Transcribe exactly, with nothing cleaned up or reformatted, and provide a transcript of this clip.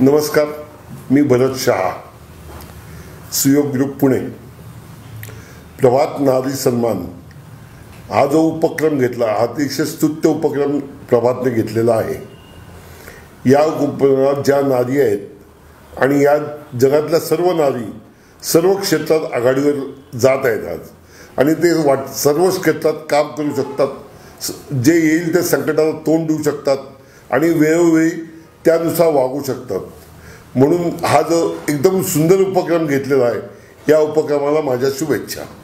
नमस्कार, मी भरत शहा, सुयोग ग्रुप पुणे. प्रभात नारी सन्मान हा जो उपक्रम घेतला, हा अतिशय स्तुत्य उपक्रम प्रभातने घेतलेला आहे. या उपक्रमात ज्या नारी आहेत आणि या जगातल्या सर्व नारी सर्व क्षेत्रात आघाडीवर जात आहेत आज, आणि ते वाट सर्व क्षेत्रात काम करू शकतात. जे येईल ते संकटाला तोंड देऊ शकतात आणि वेळोवेळी त्यानुसार वागू शकतात. म्हणून हा जो एकदम सुंदर उपक्रम घेतलेला आहे, या उपक्रमाला माझ्या शुभेच्छा.